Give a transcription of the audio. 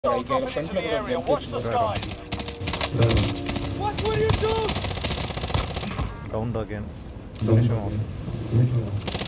Drop into the area. Watch the skies. What will you do? Down again. Finish him off.